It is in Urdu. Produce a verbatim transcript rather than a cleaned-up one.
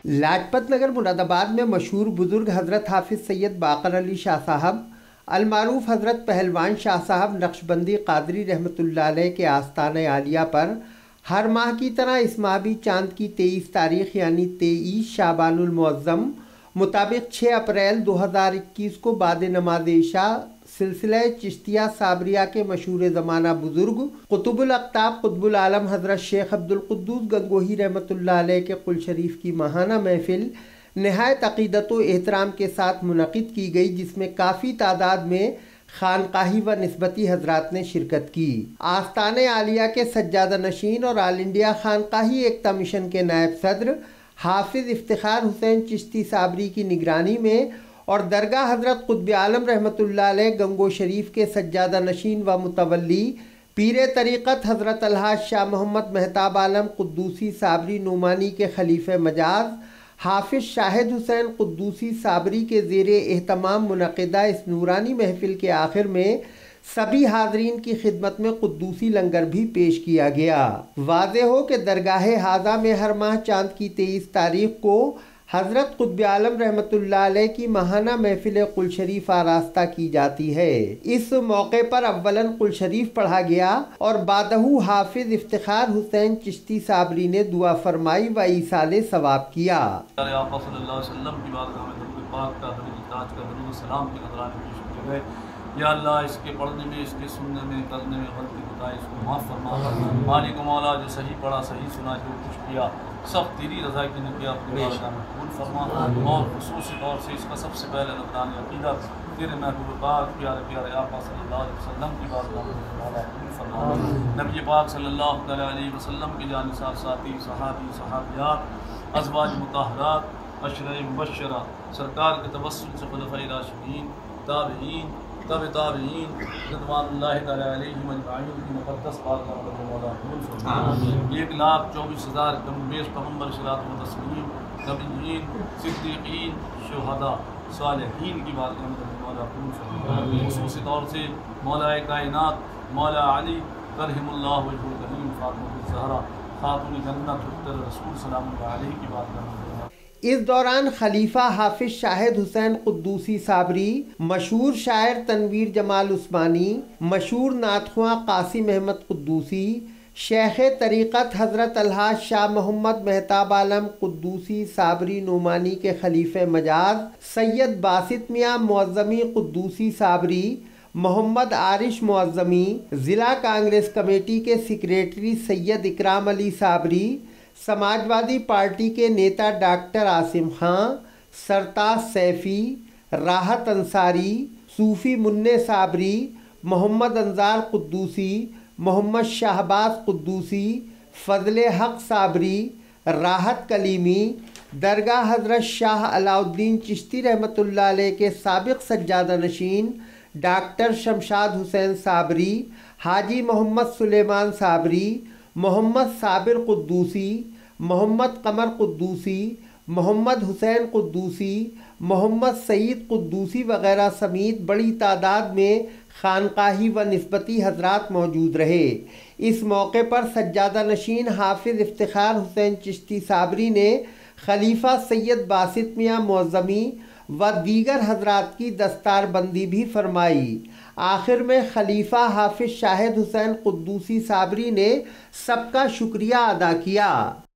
لاجپت نگر مرادآباد میں مشہور بزرگ حضرت حافظ سید باقر علی شاہ صاحب المعروف حضرت پہلوان شاہ صاحب نقشبندی قادری رحمۃ اللہ علیہ کے آستانہ عالیہ پر ہر ماہ کی طرح اس ماہ بھی چاند کی تیئیس تاریخ یعنی تیئیس شعبان المعظم مطابق چھ اپریل دو ہزار اکیس کو بعد نماز عشاء سلسلہ چشتیہ صابریہ کے مشہور زمانہ بزرگ قطب الاقطاب قطب العالم حضرت شیخ عبد القدوس گنگوہی رحمۃ اللہ علیہ کے قل شریف کی ماہانہ محفل نہایت عقیدت و احترام کے ساتھ منعقد کی گئی، جس میں کافی تعداد میں خانقاہی و نسبتی حضرات نے شرکت کی۔ آستانہ عالیہ کے سجادہ نشین اور آل انڈیا خانقاہی ایکتا مشن کے نائب صدر حافظ افتخار حسین چشتی صابری کی نگرانی میں اور درگاہ حضرت قطب عالم رحمۃ اللہ علیہ گنگو شریف کے سجادہ نشین و متولی پیر طریقت حضرت الحاج شاہ محمد مہتاب عالم قدوسی صابری نعمانی کے خلیفہ مجاز حافظ شاہد حسین قدوسی صابری کے زیر اہتمام منعقدہ اس نورانی محفل کے آخر میں سبھی حاضرین کی خدمت میں قدوسی لنگر بھی پیش کیا گیا۔ واضح ہو کہ درگاہ حاضہ میں ہر ماہ چاند کی تیئیس تاریخ کو حضرت قطب عالم رحمۃ اللہ علیہ کی ماہانہ محفل قل شریف آراستہ کی جاتی ہے۔ اس موقع پر اولاً قل شریف پڑھا گیا اور بعدہ حافظ افتخار حسین چشتی صابری نے دعا فرمائی و ایصال ثواب کیا۔ آقا صلی اللہ علیہ وسلم کی بارگاہ میں درود پاک کا درود تاج کا درود سلام کے نذرانے پیش کیے گئے۔ یا اللہ اس کے پڑھنے میں اس کے سننے میں کرنے میں غلطی بتائے اس کو معاف فرما۔ مالک و مولا جو صحیح پڑھا صحیح سنا جو کچھ کیا سب تیری رضا کی نے کیا، اپنی بارگاہ میں قبول فرما، اور خصوصی طور سے اس کا سب سے پہلے نذرانہ عقیدت تیرے محبوب پاک پیارے پیارے آقا صلی اللہ علیہ وسلم کی بارگاہ میں قبول فرما۔ نبی پاک صلی اللہ علیہ وسلم کے جانثار ساتھی صحابی صحابیات ازواج مطہرات عشرہ مبشرہ سرکار کے توسل سے خلفائے راشدین تابعین تب تابعین رضوان اللہ تعالی علیہم اجمعین کی مقدس بارگاہ میں مولا قبول فرما۔ ایک لاکھ چوبیس ہزار کم بیش پیغمبر صراط و تسلیم نبیین صدیقین شہداء صالحین کی بارگاہ میں مولا قبول فرما۔ خصوصی طور سے مولا کائنات مولا علی کرم اللہ وجہ الکریم فاطمہ الزہرا خاتون جنت اختر رسول سلام اللہ علیہ کی بارگاہ میں۔ اس دوران خلیفہ حافظ شاہد حسین قدوسی صابری، مشہور شاعر تنویر جمال عثمانی، مشہور نعت خواں قاسم احمد قدوسی، شیخ طریقت حضرت الحاج شاہ محمد مہتاب عالم قدوسی صابری نعمانی کے خلیفہ مجاز سید باسط میاں معظمی قدوسی صابری، محمد عارش معظمی، ضلع کانگریس کمیٹی کے سیکریٹری سید اکرام علی صابری، سماجوادی پارٹی کے نیتا ڈاکٹر عاصم خان، سرتاج سیفی، راحت انصاری، صوفی منع صابری، محمد انظار قدوسی، محمد شہباز قدوسی، فضل حق صابری، راحت کلیمی، درگاہ حضرت شاہ علاء الدین چشتی رحمۃ اللہ علیہ کے سابق سجادہ نشین ڈاکٹر شمشاد حسین صابری، حاجی محمد سلیمان صابری، محمد صابر قدوسی، محمد قمر قدوسی، محمد حسین قدوسی، محمد سعید قدوسی وغیرہ سمیت بڑی تعداد میں خانقاہی و نسبتی حضرات موجود رہے۔ اس موقع پر سجادہ نشین حافظ افتخار حسین چشتی صابری نے خلیفہ سید باسط میاں معظمی و دیگر حضرات کی دستار بندی بھی فرمائی۔ آخر میں خلیفہ حافظ شاہد حسین قدوسی صابری نے سب کا شکریہ ادا کیا۔